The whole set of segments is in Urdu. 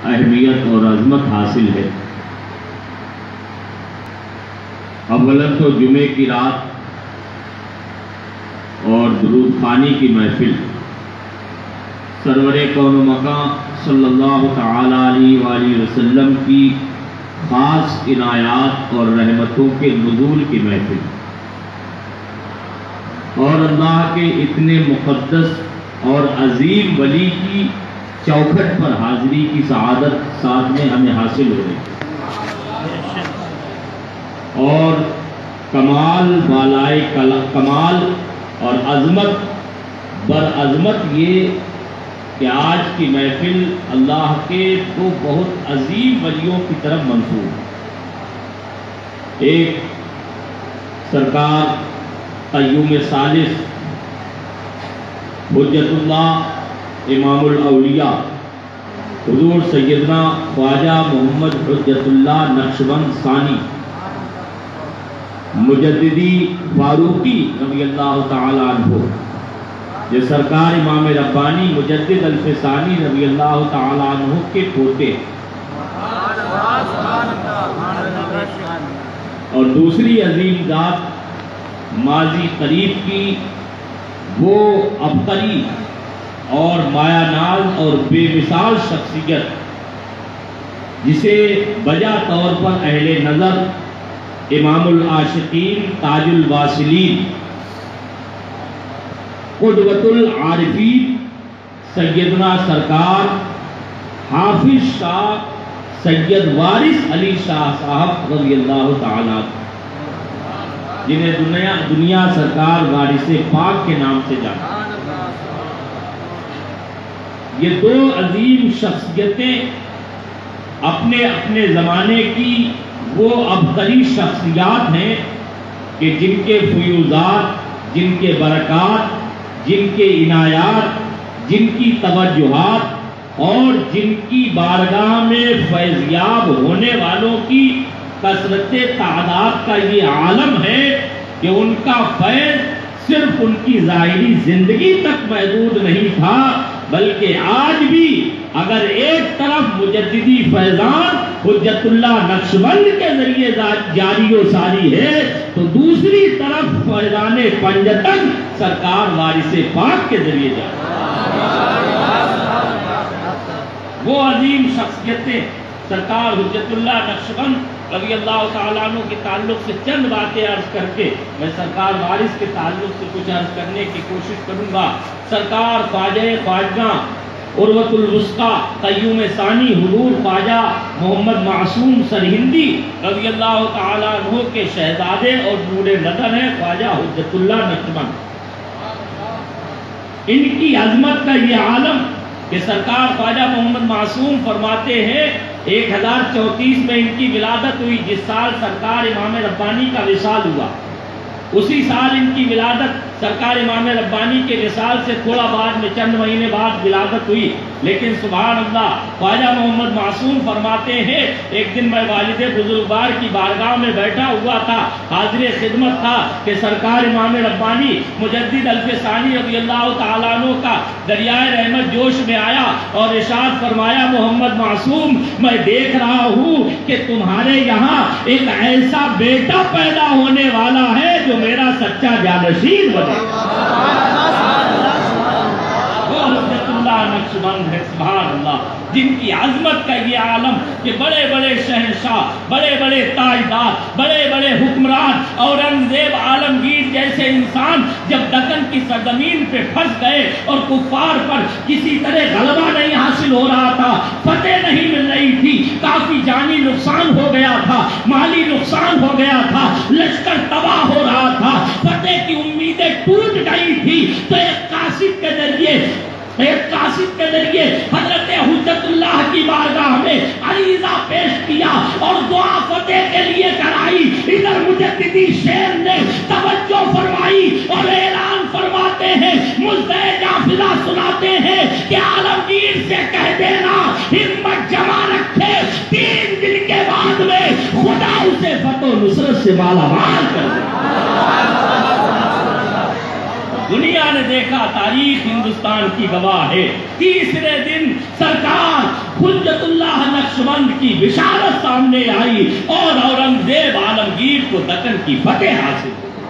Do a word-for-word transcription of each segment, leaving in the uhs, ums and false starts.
اہمیت اور عظمت حاصل ہے۔ اولاً تو جمعے کی رات اور درود خوانی کی محفل سرور کون و مکان صلی اللہ تعالی علیہ وآلہ وسلم کی خاص عنایات اور رحمتوں کے نزول کی محفل اور اللہ کے اتنے مقدس اور عظیم ولی کی چوکھٹ پر حاضری کی سعادت ساتھ میں ہمیں حاصل ہو رہی اور کمال بالائے کمال اور عظمت بر عظمت یہ کہ آج کی محفل اللہ کے دو بہت عظیم ولیوں کی طرف منسوب ہے۔ ایک سرکار قیوم ثالث حجت اللہ امام الاولیاء حضور سیدنا خواجہ محمد حجت اللہ نقشبند ثانی مجددی فاروقی رضی اللہ تعالی عنہ، یہ سرکار امام ربانی مجدد الف ثانی رضی اللہ تعالی عنہ کے پوتے، اور دوسری عظیم ذات ماضی قریب کی وہ عبقری اور مایہ ناز اور بے مثال شخصیت جسے بجا طور پر اہل نظر امام العاشقین تاج الواصلین قدوۃ العارفین سیدنا سرکار حافظ شاہ سید وارث علی شاہ صاحب رضی اللہ تعالیٰ جنہیں دنیا دنیا سرکار وارث پاک کے نام سے جانا۔ یہ دو عظیم شخصیتیں اپنے اپنے زمانے کی وہ عبقری شخصیات ہیں کہ جن کے فیوضات، جن کے برکات، جن کے عنایات، جن کی توجہات اور جن کی بارگاہ میں فیضیاب ہونے والوں کی کثرت تعداد کا یہ عالم ہے کہ ان کا فیض صرف ان کی ظاہری زندگی تک محدود نہیں تھا، بلکہ آج بھی اگر ایک طرف مجددی فیضان حجت اللہ نقشبند کے ذریعے جاری و ساری ہے تو دوسری طرف فیضان پنجتن سرکار وارث پاک کے ذریعے جاری۔ وہ عظیم شخصیتیں سرکار حجت اللہ نقشبند رضی اللہ تعالیٰ عنہ کے تعلق سے چند باتیں عرض کر کے میں سرکار وارث کے تعلق سے کچھ عرض کرنے کی کوشش کروں گا۔ سرکار خواجہ خواجہ عروۃ الوثقیٰ قیوم ثانی حضور خواجہ محمد معصوم سرہندی رضی اللہ تعالیٰ عنہ کے شہزادے اور نور نظر ہیں خواجہ حجت اللہ نقشبند۔ ان کی عظمت کا یہ عالم کہ سرکار خواجہ محمد معصوم فرماتے ہیں ایک ہزار چونتیس میں ان کی ولادت ہوئی، جس سال سرکار امام ربانی کا وصال ہوا، اسی سال ان کی ولادت سرکار امام ربانی کے وصال سے تھوڑا بعد میں چند مہینے بعد ولادت ہوئی۔ لیکن سبحان اللہ خواجہ محمد معصوم فرماتے ہیں ایک دن میں والد بزرگوار کی بارگاہ میں بیٹھا ہوا تھا، حاضر خدمت تھا کہ سرکار امام ربانی مجدد الف ثانی رضی اللہ تعالیٰ عنہ کا دریائے رحمت جوش میں آیا اور ارشاد فرمایا محمد معصوم میں دیکھ رہا ہوں کہ تمہارے یہاں ایک ایسا بیٹا پیدا ہونے والا ہے جو میرا سچا جانشین بنے۔ وہ حجت اللہ نقشبند ہے سبحان اللہ، جن کی عظمت کا یہ عالم کہ بڑے بڑے شہنشاہ، بڑے بڑے تاجدار، بڑے بڑے حکمران، اورنگزیب عالمگیر جیسے انسان جب دکن کی سرزمین پہ پھنس گئے اور کفار پر کسی طرح غلبہ نہیں حاصل ہو رہا تھا، فتح نہیں مل رہی تھی، کافی جانی نقصان ہو گیا تھا، مالی نقصان ہو گیا تھا، لشکر تباہ ہو رہا تھا، فتح کی امیدیں ٹوٹ گئی تھی، تو ایک قاصد کے ذریعے ایک قاصد کے ذریعے حضرت حجت اللہ کی بارگاہ میں عریضہ پیش کیا اور دعا فتح کے لیے کرائی۔ ادھر مجددی شیر نے توجہ فرمائی اور اعلان فرماتے ہیں، مزدہ جافلہ سناتے ہیں کہ عالمگیر سے کہہ دینا ہمت جمع رکھے، تین دن کے بعد میں خدا اسے فتح و نصرت سے مالا مال کر دے۔ دنیا نے دیکھا، تاریخ ہندوستان کی گواہ ہے، تیسرے دن سرکار حجت اللہ नक्शबंद की विशालत सामने आई और औरंगजेब आलमगीर को दक्कन की फतेह हासिल।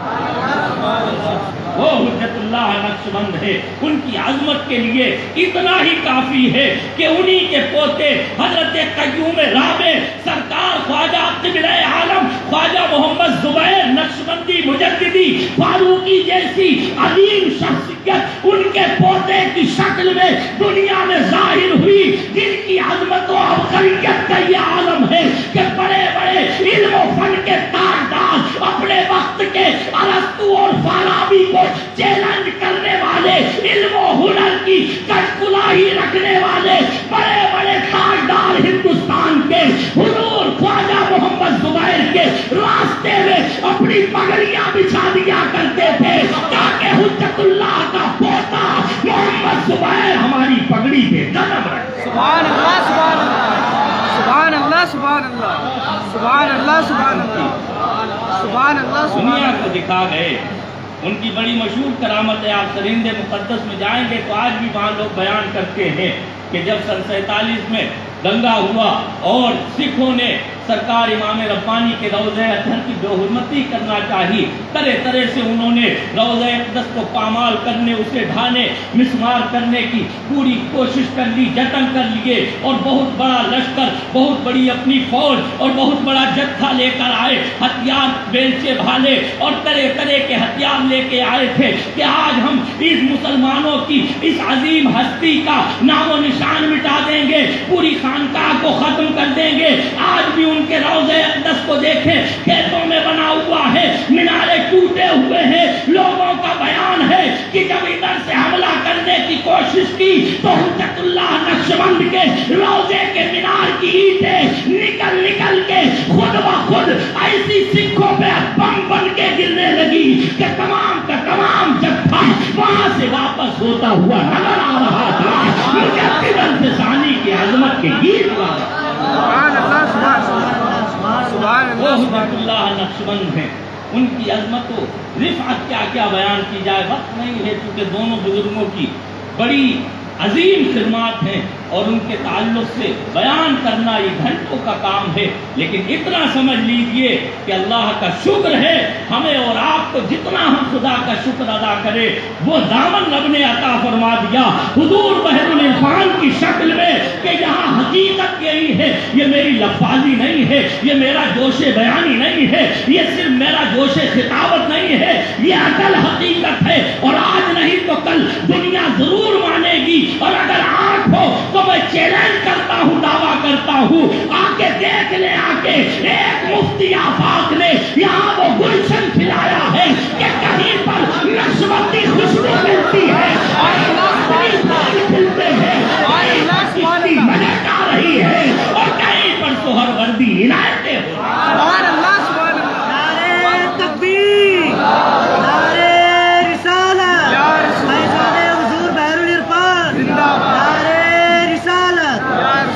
वो हुज्जतुल्लाह नक्शबंद है, उनकी अजमत के लिए इतना ही काफी है कि उन्हीं के पोते हजरत कय्यूम राबे सरकार ख्वाजा क़िबले आलम ख्वाजा मोहम्मद जुबैर नक्शबंदी मुजद्दिदी फारूकी जैसी अजीम शख्सियत उनके पोते की शक्ल में दुनिया में जाहिर हुई, जिनकी अजमत और अबकरियत का ये आलम है कि बड़े बड़े इल्म और फन के ताजदार अपने वक्त के अरस्तु और फाराबी को चैलेंज करने वाले, इल्म और हुनर की कटकुलाई रखने वाले बड़े बड़े ताजदार हिंदुस्तान के हुजूर ख्वाजा मोहम्मद जुबैर के रास्ते में अपनी पगड़ियां बिछा दिया करते थे ताकि हुज्जतुल्लाह का पोता मोहम्मद जुबैर हमारी पगड़ी पे कदम रखे। सुभान अल्लाह, सुभान अल्लाह, सुभान अल्लाह, सुभान अल्लाह, सुभान अल्लाह, सुभान अल्लाह, सुभान अल्लाह। दुनिया को दिखा गए, उनकी बड़ी मशहूर करामत है। आप सरिंदे मुक़द्दस में जाएंगे तो आज भी वहाँ लोग बयान करते हैं कि जब सन सैतालीस में दंगा हुआ और सिखों ने सरकार इमाम रब्बानी के रोज़े अतहर की बेहुरमती करना चाहिए, तरह तरह से उन्होंने रोज़े अक़दस को पामाल करने, उसे ढाने, मिसमार करने की पूरी कोशिश कर ली, जतन कर लिए और बहुत बड़ा लश्कर, बहुत बड़ी अपनी फौज और बहुत बड़ा जत्था लेकर आए, हथियार बेलचे भाले और तरह तरह के हथियार लेके आए थे कि आज हम इस मुसलमानों की इस अजीम हस्ती का नामो निशान मिटा देंगे, पूरी खानकाह को खत्म कर देंगे। आज भी उनके रोज़े अक़दस को देखें, खेतों में बना हुआ है, मीनारे टूटे हुए हैं। लोगों का बयान है कि जब इधर से हमला करने की कोशिश की तो हुज्जतुल्लाह नक्शबंद के रोज़े के मीनार की ईंटें निकल निकल के खुद ब खुद ऐसी सिखों पे बम बन के गिरने लगी कि तमाम का तमाम जत्था वहां से वापस होता हुआ नजर आ रहा था। मुजद्दिदन से सानी की अजमत के गीत गा रहा। सुभान अल्लाह, सुभान सुभान वो अल्लाह, हुज्जतुल्लाह नक्शबंद हैं, उनकी अजमत व रिफ़अत क्या क्या बयान की जाए, वक्त नहीं है क्योंकि दोनों बुजुर्गों की बड़ी अजीम खिदमत हैं और उनके ताल्लुक से बयान करना ये घंटों का काम है। लेकिन इतना समझ लीजिए कि अल्लाह का शुक्र है हमें और आपको, जितना हम खुदा का शुक्र अदा करें वो दामन रब ने अता फरमा दिया हुजूर बहरुल इरफान की शक्ल में कि यहाँ हकीकत यही है। ये मेरी लफ्ज़ी नहीं है, ये मेरा जोशे बयानी नहीं है, ये सिर्फ मेरा जोशे खिताबत नहीं है, ये अकल हकीकत है। और आज नहीं तो कल दुनिया जरूर मानेगी। और अगर आंख हो तो मैं चैलेंज करता हूँ, दावा करता हूँ, आके देख ले, आके एक मुफ्ती आफाक ने यहाँ वो गुलशन खिलाया है कि कहीं पर नक्शबंदी खुशबू मिलती है, मिलते हैं, मदद आ रही है और कहीं पर सोहर वर्दी इनायतें हो। सुभान अल्लाह, सुभान अल्लाह। नारे तकबीर, नारे रिसालत, फैज़ाने हुजूर बहरुल इरफान जिंदाबाद, नारे रिसालत।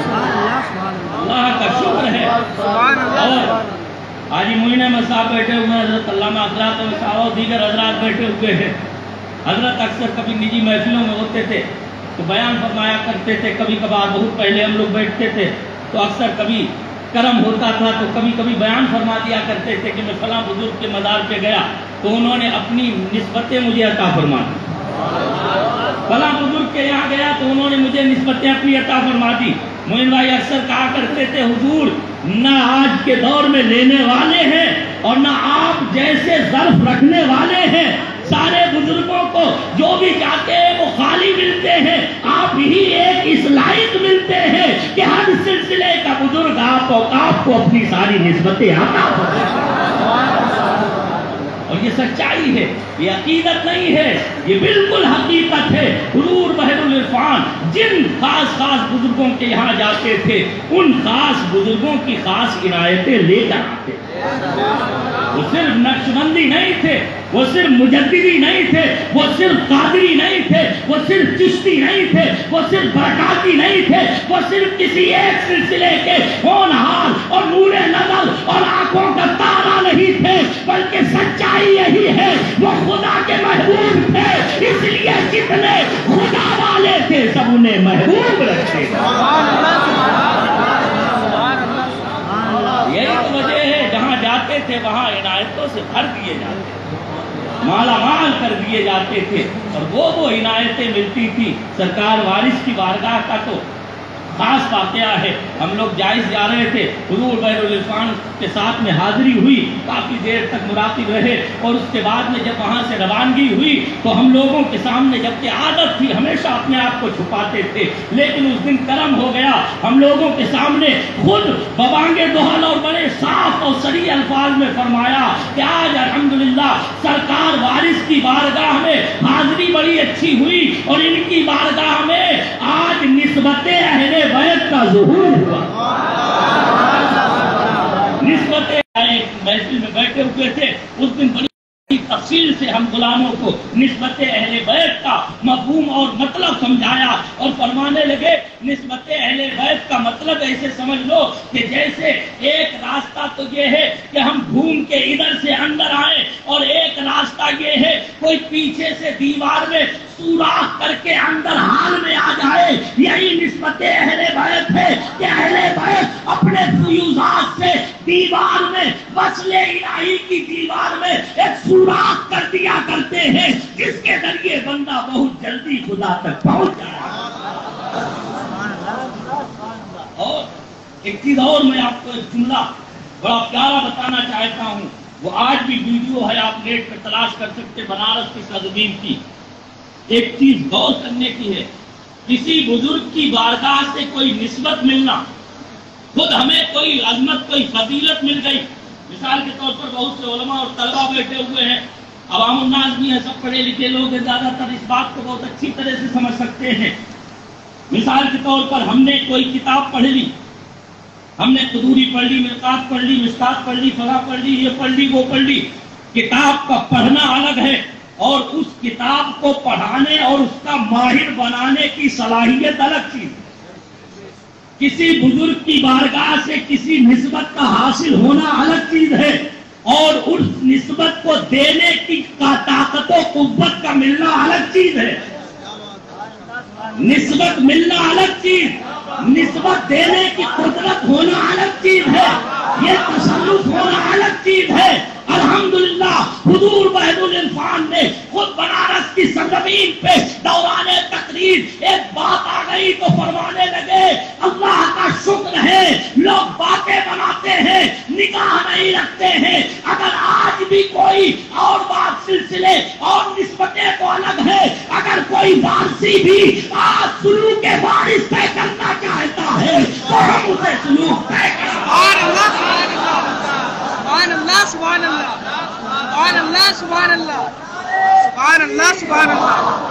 अल्लाह का शुक्र है। और हाजी मोइन अहमद साहब बैठे हुए हैं, हजरत अल्लामा हज़रात साहब और दीगर हजरात बैठे हुए हैं। हजरत अक्सर कभी निजी महफिलों में होते थे तो बयान फरमाया करते थे, कभी कभार बहुत पहले हम लोग बैठते थे तो अक्सर कभी करम होता था तो कभी कभी बयान फरमा दिया करते थे कि मैं फलां बुजुर्ग के मज़ार पे गया तो उन्होंने अपनी निस्बतें मुझे अता फरमा दी, फलां बुजुर्ग के यहाँ गया तो उन्होंने मुझे निस्बतें अपनी अता फरमा दी। मोइन भाई अक्सर कहा करते थे हुजूर ना आज के दौर में लेने वाले हैं और ना आप जैसे ज़र्फ रखने वाले हैं। सारे बुजुर्गों को जो भी जाते हैं वो खाली मिलते हैं, आप ही एक इस लायक मिलते हैं कि हर सिलसिले का बुजुर्ग आप और आपको अपनी सारी निस्बतें अता और ये सच्चाई है, ये अकीदत नहीं है, ये बिल्कुल हकीकत है। हुजूर बहरुल इरफान जिन खास खास बुजुर्गों के यहाँ जाते थे उन खास बुजुर्गों की खास इनायतें लेकर आते। वो सिर्फ नक्शबंदी नहीं थे, वो सिर्फ मुजद्दिदी नहीं थे, वो सिर्फ कादरी नहीं थे, वो सिर्फ चिश्ती नहीं थे, वो सिर्फ बरकाती नहीं थे, वो सिर्फ किसी एक सिलसिले के होनहार और नूरे नजर और आंखों का तारा नहीं थे, बल्कि सच्चाई यही है वो खुदा के महबूब थे। इसलिए जितने खुदा वाले थे सब उन्हें महबूब रखे। عنایتوں سے بھر دیے جاتے تھے، مالا مال کر دیے جاتے تھے، اور وہ وہ عنایتیں ملتی تھی۔ سرکار وارث کی بارگاہ کا تو خاص واقعہ ہے، ہم لوگ جائز جا رہے تھے، حضور بحر العرفان کے ساتھ میں حاضری ہوئی، کافی دیر تک مراقب رہے، اور اس کے بعد میں جب وہاں سے روانگی ہوئی تو ہم لوگوں کے سامنے، جبکہ عادت تھی ہمیشہ اپنے آپ کو چھپاتے تھے، لیکن اس دن کرم ہو گیا، ہم لوگوں کے سامنے خود ببانگ دہل اور بڑے صاف اور صریح الفاظ میں فرمایا کہ آج الحمدللہ سرکار وارث کی بارگاہ میں حاضری بڑی اچھی ہوئی، اور ان کی بارگاہ میں آج نسبت اہل بیت کا ظہور ہوا۔ نسبت محفل میں بیٹھے ہوئے تھے، اس دن بڑی تفصیل سے ہم غلاموں کو نسبت اہل بیت کا مفہوم اور مطلب سمجھایا، اور فرمانے لگے نسبت اہل بیت کا مطلب ایسے سمجھ لو کہ جیسے ایک راستہ تو یہ ہے کہ ہم گھوم کے ادھر سے اندر آئیں، اور ایک راستہ یہ ہے کوئی پیچھے سے دیوار میں سوراخ کر کے اندر حال میں آ جائے۔ یہی نسبت اہل بیت ہے کہ اہل بیت اپنے فیوزات سے دیوار میں، وصل الہی کی دیوار میں ایک سوراخ کر دیا کرتے ہیں، جس کے ذریعے بندہ بہت جلدی خدا تک پہنچ جائے۔ اور ایک چیز اور میں آپ کو ایک جملہ بڑا پیارا بتانا چاہتا ہوں، وہ آج بھی ویڈیو ہے، آپ نیٹ پہ تلاش کر سکتے، بنارس کی صدبین کی۔ ایک چیز غور کرنے کی ہے، کسی بزرگ کی بارگاہ سے کوئی نسبت ملنا، خود ہمیں کوئی عظمت، کوئی فضیلت مل گئی، مثال کے طور پر بہت سے علماء اور طلبہ بیٹھے ہوئے ہیں، عوام الناس بھی ہیں، سب پڑھے لکھے لوگ ہیں، زیادہ تر اس بات کو بہت اچھی طرح سے سمجھ سکتے ہیں۔ مثال کے طور پر ہم نے کوئی کتاب پڑھ لی، ہم نے قدوری پڑھ لی، مرقات پڑھ لی، مشکات پڑھ لی، فلاں پڑھ لی، یہ پڑھ لی، وہ پڑھ لی۔ کتاب کا پڑھنا الگ ہے، اور اس کتاب کو پڑھانے اور اس کا ماہر بنانے کی صلاحیت الگ چیز ہے۔ کسی بزرگ کی بارگاہ سے کسی نسبت کا حاصل ہونا الگ چیز ہے، اور اس نسبت کو دینے کی کا طاقت و قوت کا ملنا الگ چیز ہے۔ نسبت ملنا الگ چیز، نسبت دینے کی قدرت ہونا الگ چیز ہے، یہ تصرف ہونا الگ چیز ہے۔ الحمدللہ حضور بحر العرفان نے خود بنارس کی سرزمین پہ دوران تقریر ایک بات آ گئی تو فرمانے لگے اللہ کا شکر ہے، لوگ باتیں بناتے ہیں، نگاہ نہیں رکھتے ہیں، اگر آج بھی کوئی اور بات سلسلے اور نسبتیں تو الگ ہے، اگر کوئی وارثی بھی آج سلوک کے وارث طے کرنا چاہتا ہے تو ہم اسے سلوک طے کریں۔ سبحان اللہ سبحان اللہ سبحان اللہ سبحان اللہ سبحان اللہ سبحان اللہ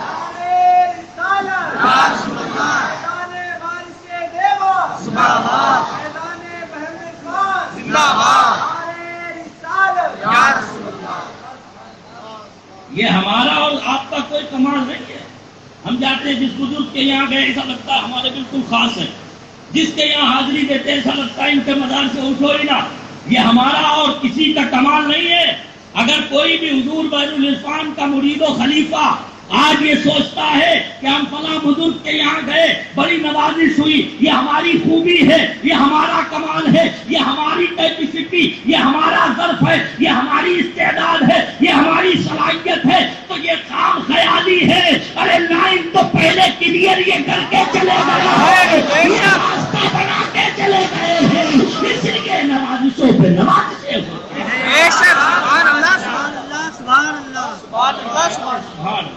یہ ہمارا اور آپ کا کوئی کمال نہیں ہے۔ ہم جاتے ہیں، جس بزرگ کے یہاں گئے ایسا لگتا ہے ہمارے بالکل خاص ہے، جس کے یہاں حاضری دیتے ایسا لگتا ہے ان کے مزار سے اٹھو ہی نہ۔ یہ ہمارا اور کسی کا کمال نہیں ہے۔ اگر کوئی بھی حضور بحر العرفان کا مرید و خلیفہ آج یہ سوچتا ہے کہ ہم فلاں بزرگ کے یہاں گئے، بڑی نوازش ہوئی، یہ ہماری خوبی ہے، یہ ہمارا کمال ہے، یہ ہماری کیپیسٹی، یہ ہمارا ظرف ہے، یہ ہماری استعداد ہے، یہ ہماری صلاحیت ہے، تو یہ کام خیالی ہے۔ ارے لائن تو پہلے کلیئر یہ کر کے چلے گئے ہیں، یہ راستہ بنا کے چلے گئے ہیں، اس لیے نوازشوں پہ نوازشیں ہوتے ہیں۔ سبحان اللہ سبحان اللہ سبحان اللہ سبحان اللہ سبحان اللہ۔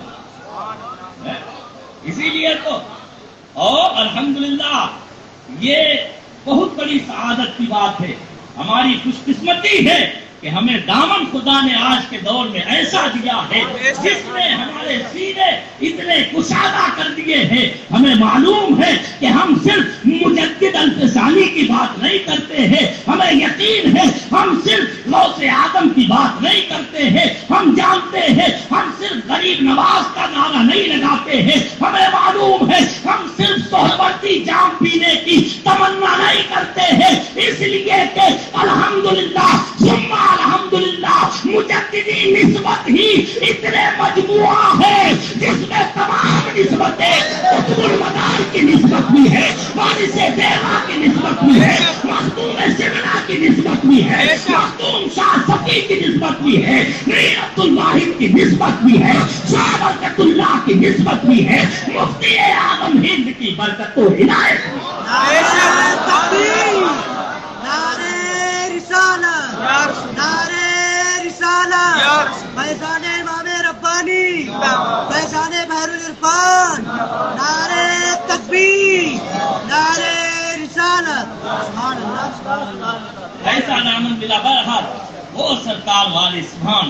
اسی لیے تو اور الحمدللہ یہ بہت بڑی سعادت کی بات ہے، ہماری خوش قسمتی ہے کہ ہمیں دامن خدا نے آج کے دور میں ایسا دیا ہے جس نے ہمارے سینے اتنے کشادہ کر دیے ہیں۔ ہمیں معلوم ہے کہ ہم صرف مجدد الفسانی کی بات نہیں کرتے ہیں، ہمیں یقین ہے ہم صرف غوث اعظم کی بات نہیں کرتے ہیں، ہم جانتے ہیں ہم صرف غریب نواز کا نعرہ نہیں لگاتے ہیں، ہمیں معلوم ہے ہم صرف سہروردی جام پینے کی تمنا نہیں کرتے ہیں، اس لیے کہ الحمدللہ ثم الحمدللہ مجددی نسبت ہی اتنے مجموعہ ہے جس میں تمام نسبتیں قطب المدار کی نسبت بھی ہے، وارث بیوا کی نسبت بھی ہے، مخدوم سمنا کی نسبت بھی ہے، مخدوم شاہ فقی کی نسبت بھی ہے، میر عبد الواحد کی نسبت بھی ہے، شاہ برکت اللہ کی نسبت بھی ہے، مفتی اعظم ہند کی برکت و عنایت بھی ہے۔ نعرہ رسالت، نعرہ رسالت، فیضان امام ربانی، فیضان بحر العرفان، نعرہ تکبیر، نعرہ رسالت، سبحان اللہ سبحان اللہ۔ ایسا نامن ملا بہرحال وہ سرکار والے سبحان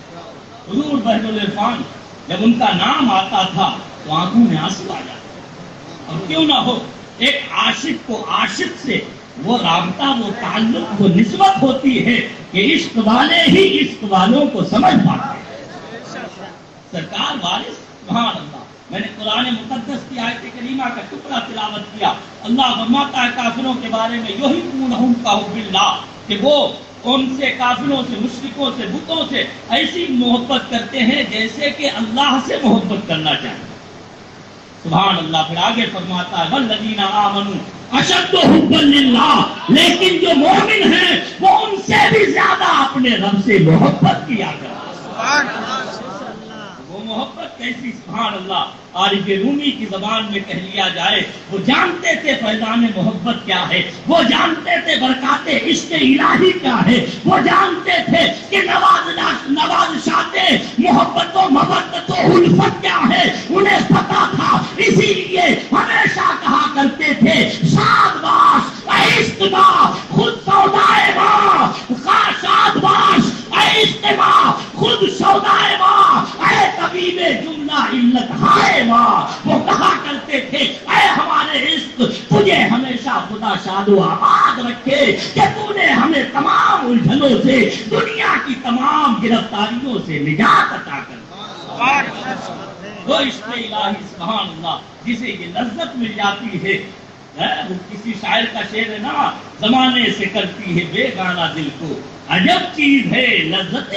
حضور بحر العرفان، جب ان کا نام آتا تھا تو آنکھوں میں آنسو آ جاتا، اور کیوں نہ ہو ایک عاشق کو عاشق سے وہ رابطہ، وہ تعلق، وہ نسبت ہوتی ہے کہ عشق والے ہی عشق والوں کو سمجھ پاتے ہیں۔ سرکار وارث سبحان اللہ، میں نے قرآن مقدس کی آیت کریمہ کا ٹکڑا تلاوت کیا، اللہ فرماتا ہے کافروں کے بارے میں یحبونہم کحب اللہ، کہ وہ ان سے کافروں سے مشرکوں سے بتوں سے ایسی محبت کرتے ہیں جیسے کہ اللہ سے محبت کرنا چاہتے ہیں۔ سبحان اللہ، پھر آگے فرماتا ہے والذین آمنوا اشد حبا للہ، لیکن جو مومن ہیں وہ ان سے بھی زیادہ اپنے رب سے محبت کیا کرتے ہیں۔ وہ محبت کیسی سبحان اللہ، عارف رومی کی زبان میں کہہ لیا جائے، وہ جانتے تھے فیضان محبت کیا ہے، وہ جانتے تھے برکات عشق الہی کیا ہے، وہ جانتے تھے کہ نوازشات محبت و مودت و الفت کیا ہے، انہیں پتا تھا، اسی لیے ہمیشہ کہا کرتے تھے شاد باش عشق ماں خود سودائے ماں، شاد باش عشق ماں خود سودائے ماں، اے طبیب جملہ علت ہائے ماں۔ وہ کہا کرتے تھے اے ہمارے عشق، تجھے ہمیشہ خدا شاد و آباد رکھے کہ تو نے ہمیں تمام الجھنوں سے، دنیا کی تمام گرفتاریوں سے نجات عطا کر۔ وہ عشق الہی سبحان اللہ جسے یہ لذت مل جاتی ہے، وہ کسی شاعر کا شعر ہے نا، زمانے سے کرتی ہے بے گانا دل کو عجب چیز ہے لذت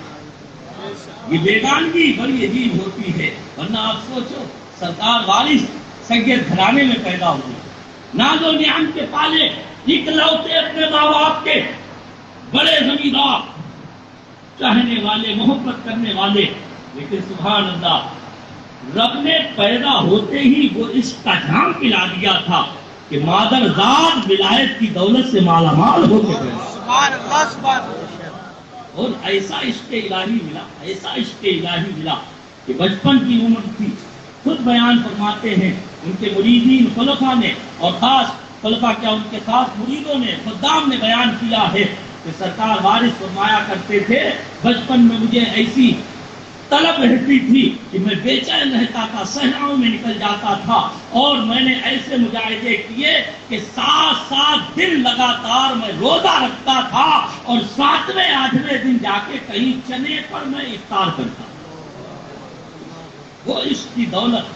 عاشق۔ یہ بیگانگی بڑی عجیب ہوتی ہے، ورنہ آپ سوچو سرکار وارث سید گھرانے میں پیدا ہوئے، ناز و نعم کے پالے، اکلوتے اپنے ماں باپ کے، بڑے زمیندار، چاہنے والے، محبت کرنے والے، لیکن سبحان اللہ رب نے پیدا ہوتے ہی وہ اس کا جام پلا دیا تھا کہ مادر ذات ولایت کی دولت سے مالا مال ہو کے گئے۔ سبحان اللہ سبحان اللہ۔ اور ایسا عشق الہی ملا، ایسا عشق الہی ملا کہ بچپن کی عمر تھی، خود بیان فرماتے ہیں ان کے مریدین خلفاء نے، اور خاص خلفاء کیا ان کے خاص مریدوں نے، خدام نے بیان کیا ہے کہ سرکار وارث فرمایا کرتے تھے بچپن میں مجھے ایسی طلب رہتی تھی کہ میں بے چین رہتا تھا، صحراؤں میں نکل جاتا تھا، اور میں نے ایسے مجاہدے کیے کہ سات سات دن لگاتار میں روزہ رکھتا تھا، اور ساتویں آٹھویں دن جا کے کہیں چنے پر میں افطار کرتا۔ وہ عشق کی دولت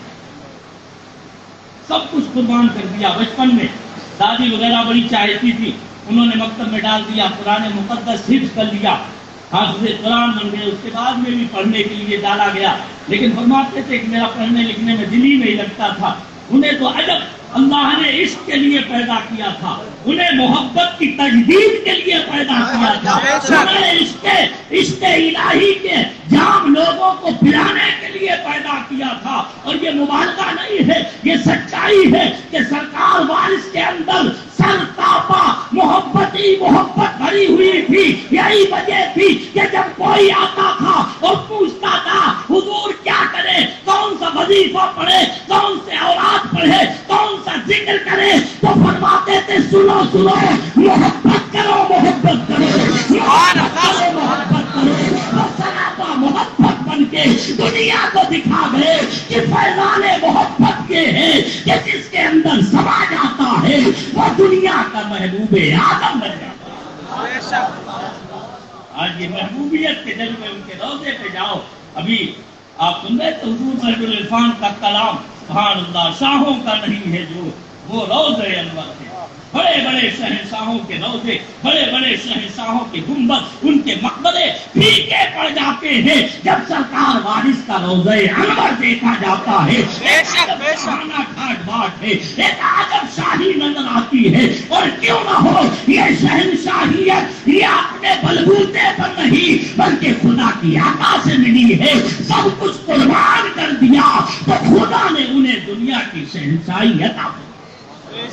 سب کچھ قربان کر دیا۔ بچپن میں دادی وغیرہ بڑی چاہتی تھی، انہوں نے مکتب میں ڈال دیا، قرآن مقدس حفظ کر لیا، حافظ قرآن بن گئے، اس کے بعد میں بھی پڑھنے کے لیے ڈالا گیا، لیکن فرماتے تھے کہ میرا پڑھنے لکھنے میں دل ہی نہیں لگتا تھا۔ انہیں تو عجب اللہ نے عشق کے لیے پیدا کیا تھا، انہیں محبت کی تجدید کے لیے پیدا کیا تھا، انہیں عشق عشق الہی کے جام لوگوں کو پلانے کے لیے پیدا کیا تھا۔ اور یہ مبالغہ نہیں ہے، یہ سچائی ہے کہ سرکار وارث کے اندر سر تاپا محبت ہی محبت بھری ہوئی تھی۔ یہی وجہ تھی کہ جب کوئی آتا تھا اور پوچھتا تھا حضور کیا کرے، کون سا وظیفہ پڑھے، کون سے اوراد پڑھے، کون سا ذکر کرے، تو فرماتے تھے سنو سنو محبت کرو محبت کرو محبت کرو محبت کرو۔ اور سراپا محبت بن کے دنیا کو دکھا گئے کہ فیضان محبت کے ہے کہ جس کے اندر سما جاتا ہے وہ دنیا کا محبوب اعظم بن جاتا ہے۔ آج یہ محبوبیت کے دل میں ان کے روضے پہ جاؤ، ابھی آپ سن رہے تو حضور بحر العرفان کا کلام سبحان اللہ شاہوں کا نہیں ہے جو وہ روضے انور ہے، بڑے بڑے شہنشاہوں کے روضے، بڑے بڑے شہنشاہوں کے گنبد، ان کے مقبرے پھیکے پڑ جاتے ہیں جب سرکار وارث کا روضہ انور دیکھا جاتا ہے۔ ایک عجب گھاٹ باٹ ہے، ایک عجب شاہی نظر آتی ہوئی ہے، اور کیوں نہ ہو یہ شہنشاہیت یہ اپنے بلبوتے پر نہیں بلکہ خدا کی عطا سے ملی ہے، سب کچھ قربان کر دیا تو خدا نے انہیں دنیا کی شہنشاہی عطا کی۔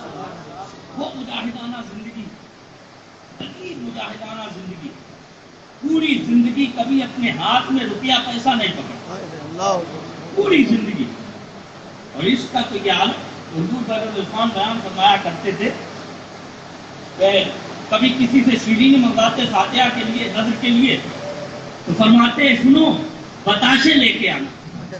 وہ مجاہدانہ زندگی، عجیب مجاہدانہ زندگی، پوری زندگی کبھی اپنے ہاتھ میں روپیہ پیسہ نہیں پکڑا، پوری زندگی۔ اور اس کا تو یہ حال حضور بہرالعرفان بیان فرمایا کرتے تھے کہ کبھی کسی سے شیرینی منگواتے فاتحہ کے لیے، نذر کے لیے، تو فرماتے سنو بتاشے لے کے آنا،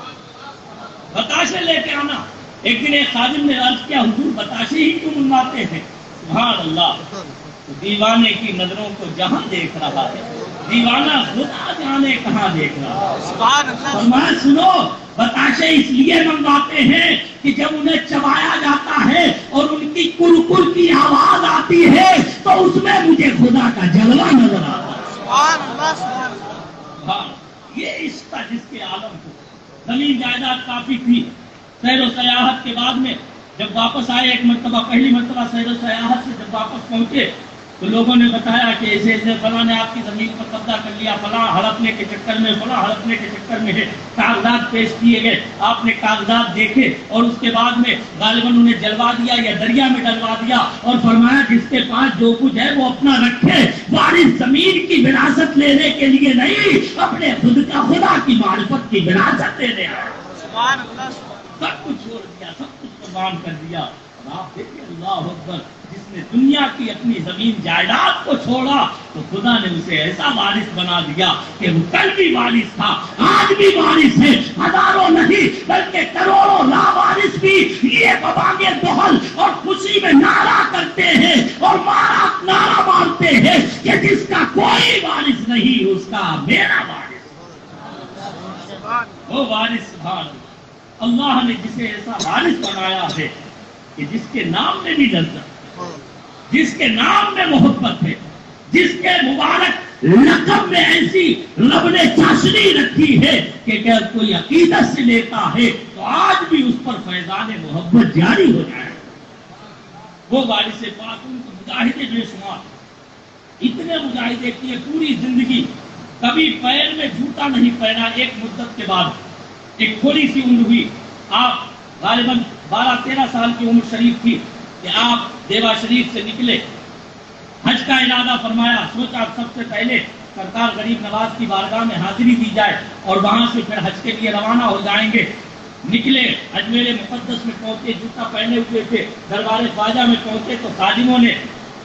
بتاشے لے کے آنا۔ ایک دن ایک خادم نے عرض کیا حضور بتاشے ہی کیوں منگواتے ہیں؟ سبحان اللہ، دیوانے کی نظروں کو جہاں دیکھ رہا ہے، دیوانہ خدا جانے کہاں دیکھ رہا ہے۔ سبحان اللہ۔ فرمایا سنو بتاشے اس لیے منگواتے ہیں کہ جب انہیں چبایا جاتا ہے اور ان کی کل کل کی آواز آتی ہے تو اس میں مجھے خدا کا جلوہ نظر آتا ہے۔ سبحان اللہ سبحان اللہ۔ ہاں یہ اس کا جس کے عالم کو زمین جائیداد کافی تھی، سیر و سیاحت کے بعد میں جب واپس آئے ایک مرتبہ، پہلی مرتبہ سیر و سیاحت سے جب واپس پہنچے تو لوگوں نے بتایا کہ ایسے ایسے فلاں نے آپ کی زمین پر قبضہ کر لیا، فلاں ہڑپنے کے چکر میں، فلاں ہڑپنے کے چکر میں ہے۔ کاغذات پیش کیے گئے، آپ نے کاغذات دیکھے اور اس کے بعد میں غالباً انہیں جلوا دیا یا دریا میں ڈلوا دیا اور فرمایا جس کے پاس جو کچھ ہے وہ اپنا رکھے، وارث زمین کی وراثت لینے کے لیے نہیں، اپنے خود کا خدا کی معرفت کی وراثت لینے آیا۔ سبحان اللہ۔ سب کچھ چھوڑ دیا، سب کچھ قربان کر دیا۔ اور آپ دیکھیں اللہ اکبر، جس نے دنیا کی اپنی زمین جائیداد کو چھوڑا تو خدا نے اسے ایسا وارث بنا دیا کہ وہ کل بھی وارث تھا، آج بھی وارث ہے، ہزاروں نہیں بلکہ کروڑوں لاوارث بھی یہ بباغے بہل اور خوشی میں نعرہ کرتے ہیں اور مارا نعرہ مارتے ہیں کہ جس کا کوئی وارث نہیں اس کا میرا وارث، وہ وارث سبحان اللہ نے جسے ایسا وارث بنایا ہے کہ جس کے نام میں بھی لذت، جس کے نام میں محبت ہے، جس کے مبارک لقب میں ایسی رب نے چاشنی رکھی ہے کہ اگر کوئی عقیدت سے لیتا ہے تو آج بھی اس پر فیضان محبت جاری ہو جائے۔ وہ وارث پاک ان کو مجاہدے بے شمار، اتنے مجاہدے کیے پوری زندگی، کبھی پیر میں جوتا نہیں پہنا۔ ایک مدت کے بعد ایک تھوڑی سی عمر ہوئی، آپ غالباً بارہ تیرہ سال کی عمر شریف تھی کہ آپ دیوا شریف سے نکلے، حج کا ارادہ فرمایا، سوچا سب سے پہلے سرکار غریب نواز کی بارگاہ میں حاضری دی جائے اور وہاں سے پھر حج کے لیے روانہ ہو جائیں گے۔ نکلے، اجمیر مقدس میں پہنچے، جوتا پہنے ہوئے تھے، دربار خواجہ میں پہنچے تو خادموں نے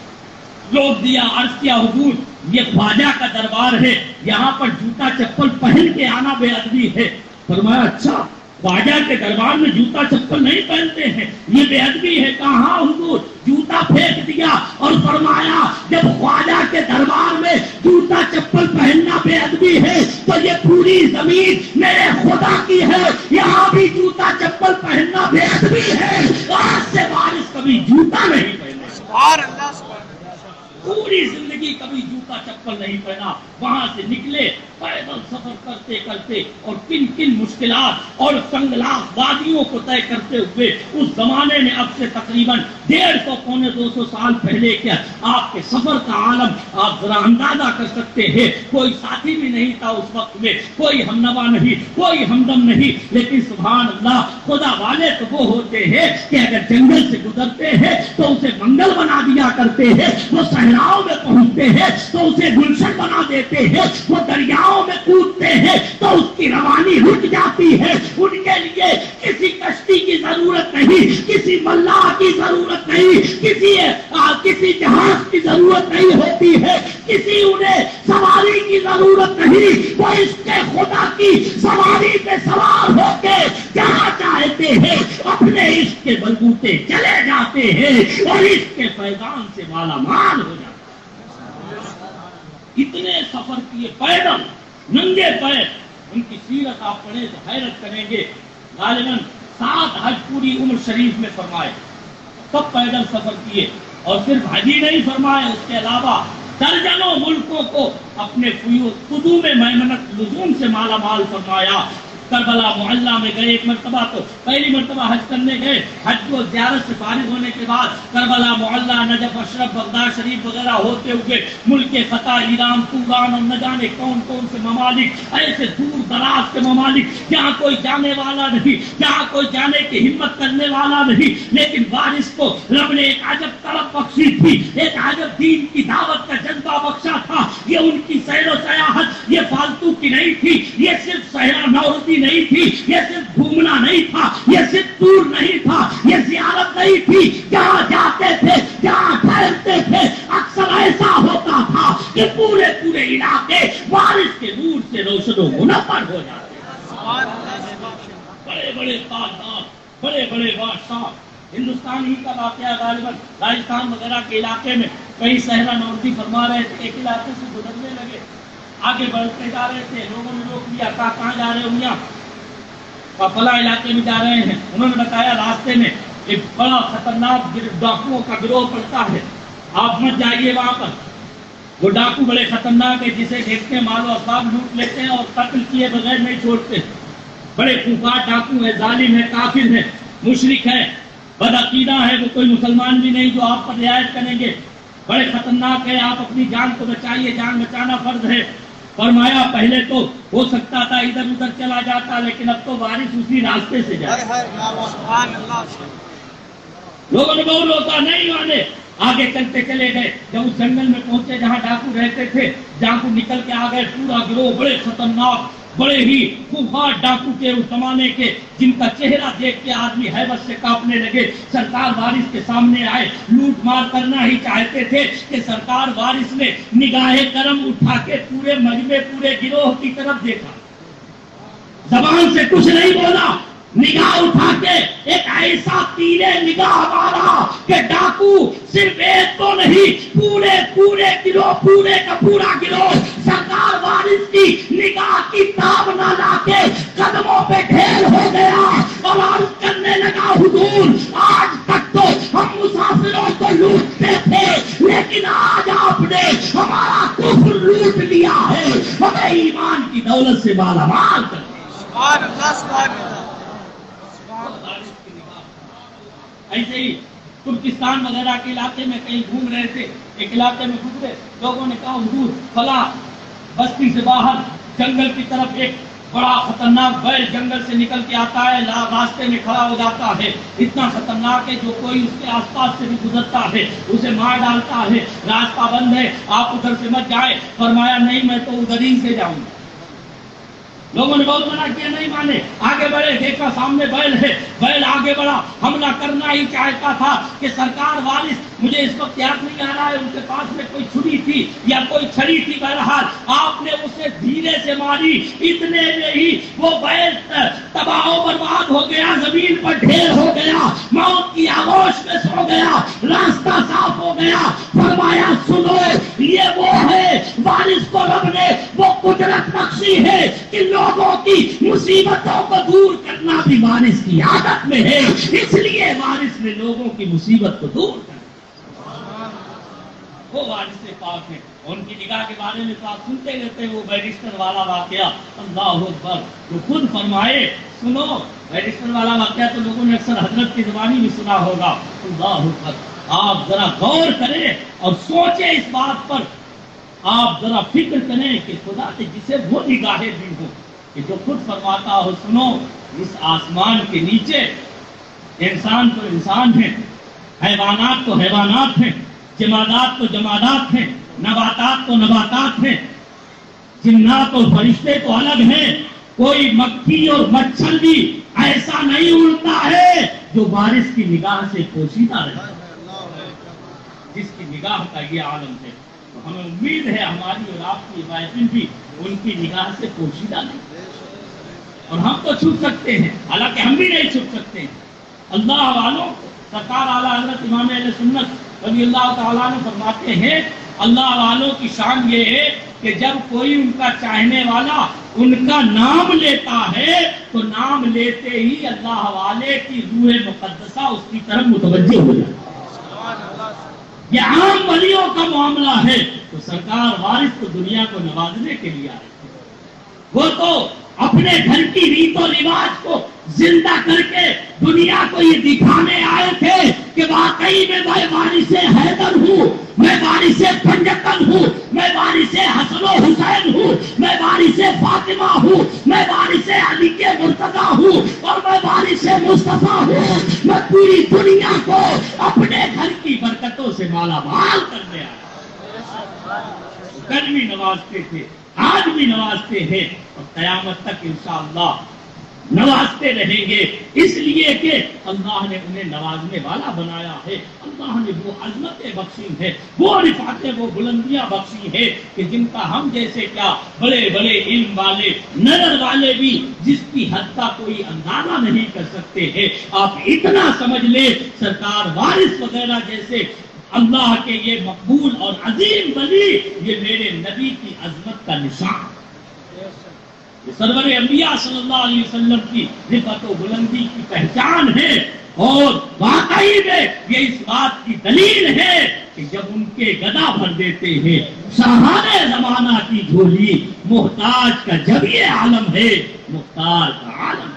روک دیا، عرض کیا حضور یہ خواجہ کا دربار ہے، یہاں پر جوتا چپل پہن کے آنا بے ادبی ہے۔ فرمایا اچھا خواجہ کے دربار میں جوتا چپل نہیں پہنتے ہیں، یہ بے ادبی ہے؟ کہاں حضور، جوتا پھینک دیا اور فرمایا جب خواجہ کے دربار میں جوتا چپل پہننا بے ادبی ہے تو یہ پوری زمین میرے خدا کی ہے، یہاں بھی جوتا چپل پہننا بے ادبی ہے۔ آج سے وارث کبھی جوتا نہیں پہنے، سبحان اللہ سبحان اللہ۔ پوری زندگی کبھی جوتا چپل نہیں پہنا، وہاں سے نکلے پیدل سفر کرتے کرتے اور کن کن مشکلات اور سنگلاخ وادیوں کو طے کرتے ہوئے اس زمانے میں اب سے تقریباً ڈیڑھ سو پونے دو سو سال پہلے کے آپ کے سفر کا عالم آپ ذرا اندازہ کر سکتے ہیں۔ کوئی ساتھی بھی نہیں تھا اس وقت میں، کوئی ہمنوا نہیں، کوئی ہمدم نہیں، لیکن سبحان اللہ خدا والے تو وہ ہوتے ہیں کہ اگر جنگل سے گزرتے ہیں تو اسے منگل بنا دیا کرتے ہیں، وہ صحراؤں میں پہنچتے ہیں تو اسے گلشن بنا دیتے ہیں، وہ دریاؤں میں کودتے ہیں تو اس کی روانی رک جاتی ہے۔ ان کے لیے کسی کشتی کی ضرورت نہیں، کسی ملاح کی ضرورت نہیں، کسی آ, کسی جہاز کی ضرورت نہیں ہوتی ہے، کسی انہیں سواری کی ضرورت نہیں، وہ اس کے خدا کی سواری پہ سوار ہو کے جہاں چاہتے ہیں اپنے عشق کے بلبوتے چلے جاتے ہیں اور عشق کے فیضان سے مالا مال ہو جاتے ہیں۔ اتنے سفر کیے پیدل ننگے پیر، ان کی سیرت آپ پڑھیں تو حیرت کریں گے، غالباً سات حج پوری عمر شریف میں فرمائے، سب پیدل سفر کیے اور صرف حج ہی نہیں فرمائے، اس کے علاوہ درجنوں ملکوں کو اپنے قدوم میمنت لزوم سے مالا مال فرمایا۔ کربلا معلّہ میں گئے ایک مرتبہ، تو پہلی مرتبہ حج کرنے گئے، حج و زیارت سے فارغ ہونے کے بعد Karbala Mualla, Najaf, Ashraf, Baghdad شریف وغیرہ ہوتے ہوئے ملک فتح، ایران، توران اور نہ جانے کون کون سے ممالک، ایسے دور دراز کے ممالک جہاں کوئی جانے والا نہیں، جہاں کوئی جانے کی ہمت کرنے والا نہیں، لیکن وارث کو رب نے ایک عجب طلب بخشی تھی، ایک عجب دین کی دعوت کا جذبہ بخشا تھا۔ یہ ان کی سیر و سیاحت یہ فالتو کی نہیں تھی، یہ صرف سہرا نوردی نہیں تھی، یہ صرف گھومنا نہیں تھا، یہ صرف ٹور نہیں تھا، یہ زیارت نہیں تھی۔ جہاں جاتے تھے، جہاں ٹھہرتے تھے، اکثر ایسا ہوتا تھا کہ پورے پورے علاقے وارث کے نور سے روشن و منور ہو جاتے۔ بڑے بڑے تاجدار، بڑے بڑے بادشاہ، ہندوستان ہی کا واقعہ غالباً راجستھان وغیرہ کے علاقے میں کئی صحرا نوردی فرما رہے تھے، ایک علاقے سے گزرنے لگے، آگے بڑھتے جا رہے تھے، لوگوں نے روک لیا، کہا کہاں جا رہے ہو میاں؟ فلاں علاقے میں جا رہے ہیں۔ انہوں نے بتایا راستے میں ایک بڑا خطرناک ڈاکوؤں کا گروہ پڑتا ہے، آپ مت جائیے وہاں پر، وہ ڈاکو بڑے خطرناک ہے، جسے دیکھتے ہیں مال و اسباب لوٹ لیتے ہیں اور قتل کیے بغیر نہیں چھوڑتے، بڑے خوفناک ڈاکو ہیں، ظالم ہے، کافر ہے، مشرک ہے، بدعقیدہ ہے، وہ کوئی مسلمان بھی نہیں جو آپ پر رعایت کریں گے، بڑے خطرناک ہے، آپ اپنی جان کو بچائیے، جان بچانا فرض ہے۔ فرمایا پہلے تو ہو سکتا تھا ادھر ادھر چلا جاتا، لیکن اب تو وارث اسی راستے سے جائے۔ لوگوں نے بہت روکا، نہیں مانے، آگے چلتے چلے گئے۔ جب اس جنگل میں پہنچے جہاں ڈاکو رہتے تھے، ڈاکو نکل کے آ گئے، پورا گروہ بڑے خطرناک، بڑے ہی خوفناک ڈاکو کے اس زمانے کے، جن کا چہرہ دیکھ کے آدمی ہیبت سے کانپنے لگے۔ سرکار وارث کے سامنے آئے، لوٹ مار کرنا ہی چاہتے تھے کہ سرکار وارث نے نگاہ کرم اٹھا کے پورے مجمع، پورے گروہ کی طرف دیکھا، زبان سے کچھ نہیں بولا، نگاہ اٹھا کے ایک ایسا تیرے نگاہ مارا کہ ڈاکو صرف ایک تو نہیں، پورے پورے گروہ، پورے کا پورا گروہ سرکار وارث کی نگاہ کی تاب نہ لا کے قدموں پہ ڈھیر ہو گیا اور عرض کرنے لگا، حضور آج تک تو ہم مسافروں کو لوٹتے تھے، لیکن آج آپ نے ہمارا کفر لوٹ لیا ہے، ہمیں ایمان کی دولت سے مالا مال کر دیا۔ سبحان اللہ، سبحان اللہ۔ ایسے ہی ترکستان وغیرہ کے علاقے میں کہیں گھوم رہے تھے، ایک علاقے میں گزرے، لوگوں نے کہا حضور فلاں بستی سے باہر جنگل کی طرف ایک بڑا خطرناک بیل جنگل سے نکل کے آتا ہے، راستے میں کھڑا ہو جاتا ہے، اتنا خطرناک ہے جو کوئی اس کے آس پاس سے بھی گزرتا ہے اسے مار ڈالتا ہے، راستہ بند ہے، آپ ادھر سے مت جائیں۔ فرمایا نہیں، میں تو ادھر ہی سے جاؤں گا۔ لوگوں نے بہت منع کیا، نہیں مانے، آگے بڑھے، دیکھا سامنے بیل ہے، بیل آگے بڑھا، حملہ کرنا ہی چاہتا تھا کہ سرکار وارث، مجھے اس وقت یاد نہیں آ رہا ہے ان کے پاس میں کوئی چھری تھی یا کوئی چھڑی تھی، بہرحال آپ نے اسے دھیرے سے ماری، اتنے میں ہی وہ بیل تباہ و برباد ہو گیا، زمین پر ڈھیر ہو گیا، موت کی آغوش میں سو گیا، راستہ صاف ہو گیا۔ فرمایا سنو، یہ وہ ہے وارث کو رب نے وہ قدرت بخشی ہے کہ لوگوں کی مصیبتوں کو دور کرنا بھی وارث کی عادت میں ہے، اس لیے وارث نے لوگوں کی مصیبت کو دور کرنا۔ وہ وارث پاک ہے، ان کی نگاہ کے بارے میں تو آپ سنتے رہتے ہیں، وہ بیرسٹر والا واقعہ، اللہ اکبر، وہ خود فرمائے، سنو بیرسٹر والا واقعہ تو لوگوں نے اکثر حضرت کی زبانی میں سنا ہوگا، اللہ اکبر، آپ ذرا غور کریں اور سوچیں اس بات پر، آپ ذرا فکر کریں کہ خدا سے جسے وہ نگاہیں دی ہو کہ جو خود فرماتا ہو، سنو اس آسمان کے نیچے انسان تو انسان ہیں، حیوانات تو حیوانات ہیں، جمادات تو جمادات ہیں، نباتات تو نباتات ہیں، جنات اور فرشتے تو الگ ہیں، کوئی مکھی اور مچھر بھی ایسا نہیں اڑتا ہے جو وارث کی نگاہ سے پوشیدہ رہے، جس کی نگاہ کا یہ عالم ہے۔ تو ہمیں امید ہے ہماری اور آپ کی عبادتیں بھی ان کی نگاہ سے پوشیدہ نہیں، اور ہم تو چھپ سکتے ہیں، حالانکہ ہم بھی نہیں چھپ سکتے ہیں۔ اللہ والوں، سرکار اعلیٰ حضرت امام اہل سنت رضی اللہ تعالیٰ عنہ فرماتے ہیں، اللہ والوں کی شان یہ ہے کہ جب کوئی ان کا چاہنے والا ان کا نام لیتا ہے تو نام لیتے ہی اللہ والے کی روح مقدسہ اس کی طرف متوجہ ہو جاتی ہے۔ یہ عام ولیوں کا معاملہ ہے، تو سرکار وارث تو دنیا کو نوازنے کے لیے آئے، وہ تو اپنے گھر کی ریت و رواج کو زندہ کر کے دنیا کو یہ دکھانے آئے تھے کہ واقعی میں میں وارث حیدر ہوں، میں وارث پنجتن ہوں، میں وارث حسن و حسین ہوں، میں وارث فاطمہ ہوں، میں وارث علی کے مرتضی ہوں، اور میں وارث مصطفیٰ ہوں۔ میں پوری دنیا کو اپنے گھر کی برکتوں سے مالا مال کرنے آیا۔ کل بھی نوازتے تھے، آج بھی نوازتے ہیں، اور قیامت تک انشاءاللہ نوازتے رہیں گے، اس لیے کہ اللہ نے انہیں نوازنے والا بنایا ہے۔ اللہ نے وہ عظمتیں بخشی ہے، وہ رفعتیں، وہ بلندیاں بخشی ہے کہ جن کا ہم جیسے کیا بڑے بڑے علم والے، نظر والے بھی جس کی حد کا کوئی اندازہ نہیں کر سکتے ہیں۔ آپ اتنا سمجھ لیں، سرکار وارث وغیرہ جیسے اللہ کے یہ مقبول اور عظیم ولی، یہ میرے نبی کی عظمت کا نشان، یہ سرور انبیاء صلی اللہ علیہ وسلم کی رفعت و بلندی کی پہچان ہے، اور واقعی میں یہ اس بات کی دلیل ہے کہ جب ان کے گدا بھر دیتے ہیں شاہانہ زمانہ کی جھولی، محتاج کا جب یہ عالم ہے، مختار کا عالم ہے۔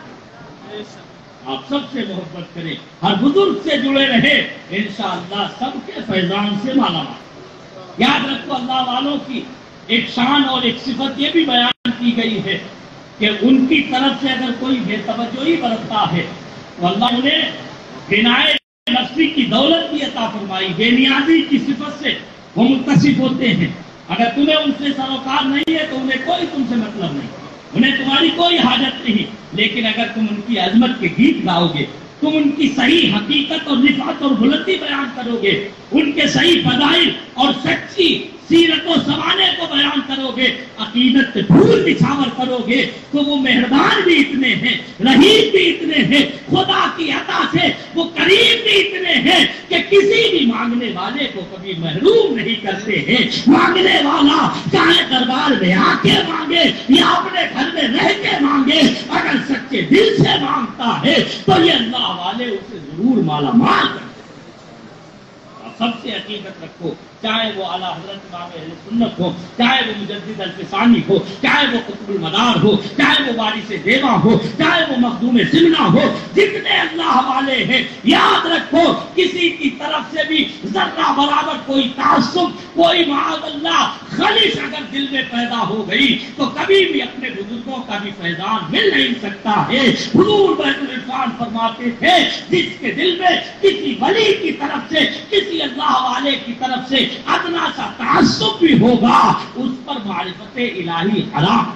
آپ سب سے محبت کریں، ہر بزرگ سے جڑے رہے، انشاءاللہ سب کے فیضان سے مالا مال۔ یاد رکھو، اللہ والوں کی ایک شان اور ایک صفت یہ بھی بیان کی گئی ہے کہ ان کی طرف سے اگر کوئی بے توجہی برتتا ہے تو اللہ انہیں بنائے نفسی کی دولت کی عطا فرمائی، بے نیازی کی صفت سے وہ متصف ہوتے ہیں۔ اگر تمہیں ان سے سروکار نہیں ہے تو انہیں کوئی تم سے مطلب نہیں، انہیں تمہاری کوئی حاجت نہیں، لیکن اگر تم ان کی عظمت کے گیت گاؤ گے، تم ان کی صحیح حقیقت اور رفعت اور بلندی بیان کرو گے، ان کے صحیح فضائل اور سچی سیرت و سوانے کو بیان کرو گے، عقیدت سے پھول نچھاور کرو گے، تو وہ مہربان بھی اتنے ہیں، رحیم بھی اتنے ہیں، خدا کی عطا سے وہ کریم بھی اتنے ہیں کہ کسی بھی مانگنے والے کو کبھی محروم نہیں کرتے ہیں۔ مانگنے والا چاہے دربار میں آ کے مانگے یا اپنے گھر میں رہ کے مانگے، اگر سچے دل سے مانگتا ہے تو یہ اللہ والے اسے ضرور مالا مال کرتے ہیں۔ سب سے حقیقت رکھو، چاہے وہ اعلیٰ حضرت امام اہل سنت ہو، چاہے وہ مجدد الفسانی ہو، چاہے وہ قطب المدار ہو، چاہے وہ وارث دیوا ہو، چاہے وہ مخدوم سمنا ہو، جتنے اللہ والے ہیں، یاد رکھو کسی کی طرف سے بھی ذرہ برابر کوئی تعصب، کوئی معاذ اللہ خلش اگر دل میں پیدا ہو گئی تو کبھی بھی اپنے بزرگوں کا بھی فیضان مل نہیں سکتا ہے۔ حضور بیت العرفان فرماتے تھے، جس کے دل میں کسی ولی کی طرف سے، کسی اللہ والے کی طرف سے ادنا سا تعصب بھی ہوگا، اس پر معرفت الہی حرام۔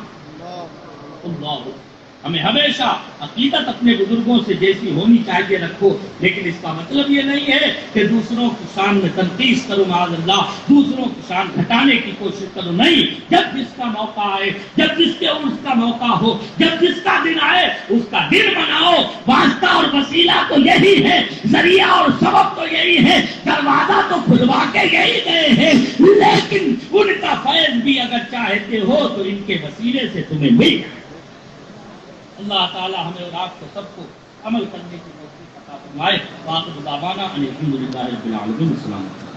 اللہ، ہمیں ہمیشہ عقیدت اپنے بزرگوں سے جیسی ہونی چاہیے رکھو، لیکن اس کا مطلب یہ نہیں ہے کہ دوسروں کی شان میں تنقیص کرو، معاذ اللہ، دوسروں کی شان گھٹانے کی کوشش کرو، نہیں۔ جب جس کا موقع آئے، جب جس کے عرس کا موقع ہو، جب جس کا دن آئے، اس کا دن مناؤ۔ واسطہ اور وسیلہ تو یہی ہے، ذریعہ اور سبب تو یہی ہے، دروازہ تو کھلوا کے یہی گئے ہیں، لیکن ان کا فیض بھی اگر چاہتے ہو تو ان کے وسیلے سے تمہیں مل جائے۔ اللہ تعالی ہمیں اور آپ کو سب کو عمل کرنے کی توفیق عطا فرمائے۔ وآخر دعوانا ان الحمد للہ رب العالمین۔ السلام علیکم۔